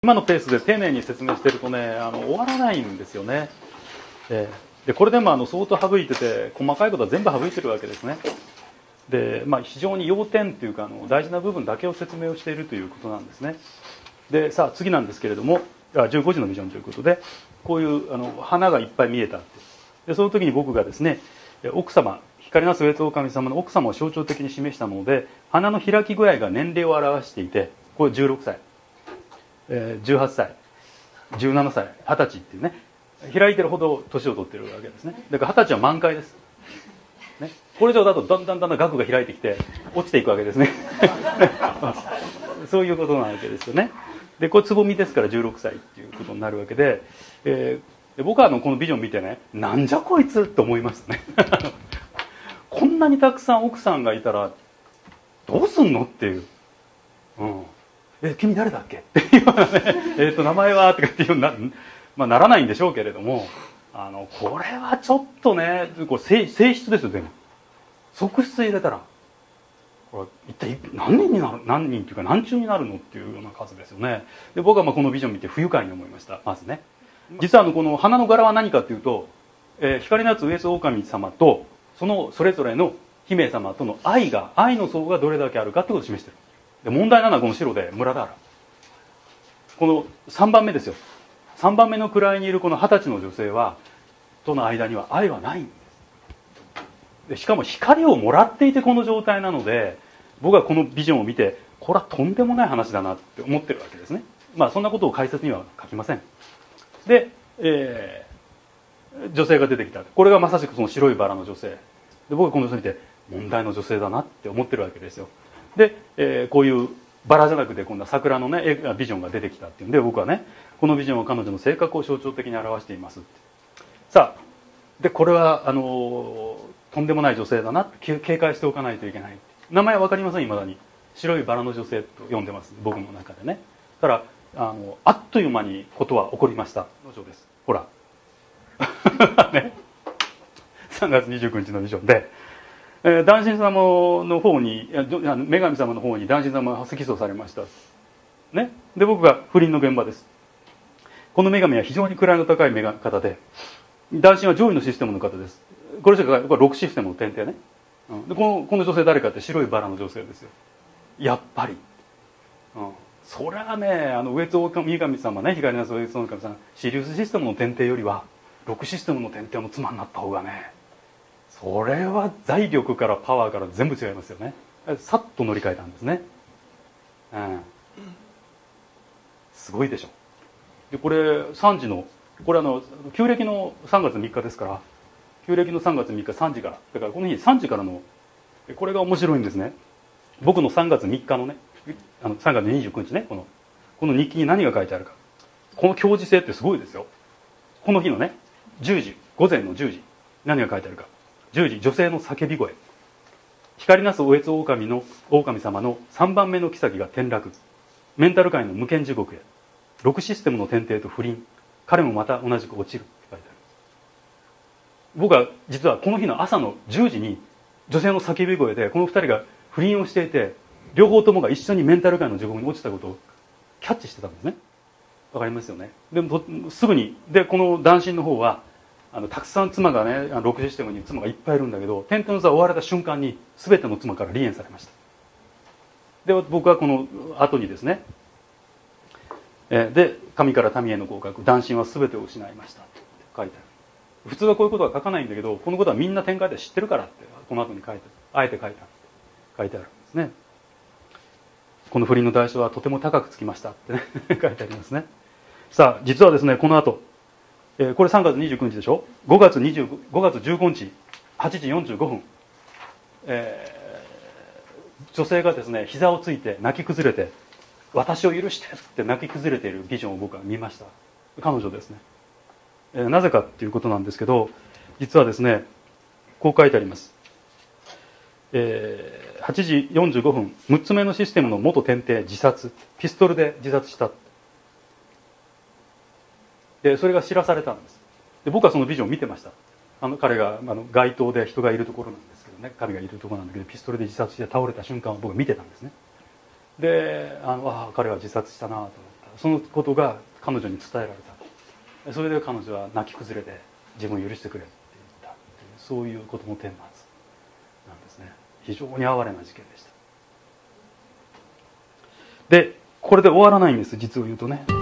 今のペースで丁寧に説明してるとね終わらないんですよね。でこれでも相当省いてて細かいことは全部省いてるわけですね。で、非常に要点というか大事な部分だけを説明をしているということなんですね。でさあ次なんですけれども15時のビジョンということでこういう花がいっぱい見えたってでその時に僕がですね奥様光なす上戸守様の奥様を象徴的に示したもので花の開き具合が年齢を表していてこれ16歳、18歳17歳20歳っていうね開いてるほど年を取ってるわけですね。だから20歳は満開です、ね、これ以上だとだんだん額が開いてきて落ちていくわけですねそういうことなわけですよね。でこれつぼみですから16歳っていうことになるわけで、僕はこのビジョン見てねなんじゃこいつって思いましたねこんなにたくさん奥さんがいたらどうすんのっていう、君誰だっけっていうようなね名前はとかっていうようにならないんでしょうけれどもこれはちょっとねこれ性質ですよ。全部側室入れたらこれ一体何人っていうか何中になるのっていうような数ですよね。で僕はこのビジョン見て不愉快に思いました。まずね実はこの花の柄は何かというと、光のやつ上洲狼様とそれぞれの姫様との愛の層がどれだけあるかってことを示してる。で問題なのはこの白でムラダーラこの3番目ですよ。3番目の位にいるこの20歳の女性との間には愛はないんです。でしかも光をもらっていてこの状態なので僕はこのビジョンを見てこれはとんでもない話だなって思ってるわけですね。そんなことを解説には書きません。で、女性が出てきた。これがまさしくその白いバラの女性で僕はこの人を見て問題の女性だなって思ってるわけですよ。で、こういうバラじゃなくて今度は桜のねビジョンが出てきたっていうんで僕はねこのビジョンは彼女の性格を象徴的に表していますって。さあでこれはとんでもない女性だなって警戒しておかないといけない。名前は分かりません。いまだに白いバラの女性と呼んでます僕の中でね。だからあっという間にことは起こりました。のです。ほらね、3月29日のビジョンで、男神様の方に女神様の方に男神様が起訴されました、ね、で僕が不倫の現場です。この女神は非常に位の高い方で男神は上位のシステムの方です。これ6システムの点々ね、でこの女性誰かって白いバラの女性ですよ。やっぱり、それはね上津女神様ね光の上津女神様シリウスシステムの点々よりは6システムの点々の妻になった方がねそれは財力からパワーから全部違いますよね。さっと乗り換えたんですね、すごいでしょ。でこれ3時のこれ旧暦の3月3日ですから旧暦の3月3日3時からだからこの日3時からのこれが面白いんですね。僕の3月3日のね3月29日ねこの日記に何が書いてあるか。この強磁性ってすごいですよ。この日のね10時午前の10時何が書いてあるか。10時女性の叫び声。光なすおえつ狼様の3番目の妃が転落。メンタル界の無間地獄へ。6システムの天帝と不倫。彼もまた同じく落ちるって書いてある。僕は実はこの日の朝の10時に女性の叫び声でこの2人が不倫をしていて両方ともが一緒にメンタル界の地獄に落ちたことをキャッチしてたんですね。わかりますよね。でもすぐにこの男神の方はたくさん妻がね6システムに妻がいっぱいいるんだけど天帝の座を追われた瞬間に全ての妻から離縁されました。で僕はこの後にですねで神から民への合格男神は全てを失いましたって書いてある。普通はこういうことは書かないんだけどこのことはみんな展開で知ってるからってこの後にあえて書いてあるんですね。この不倫の代償はとても高くつきましたってね書いてありますね。さあ実はですねこの後、これ3月29日でしょ。5月15日8時45分、女性がですね膝をついて泣き崩れて私を許してって泣き崩れているビジョンを僕は見ました。彼女ですね。なぜかっていうことなんですけど実はですねこう書いてあります。8時45分6つ目のシステムの元天帝自殺ピストルで自殺した。でそれが知らされたんです。で僕はそのビジョンを見てました。彼が街頭で人がいるところなんですけどね神がいるところなんだけどピストルで自殺して倒れた瞬間を僕は見てたんですね。で彼は自殺したなと思った。 そのことが彼女に伝えられた。それで彼女は泣き崩れて自分を許してくれって言ったっていう、そういうことの顛末なんですね。非常に哀れな事件でした。でこれで終わらないんです。実を言うとね、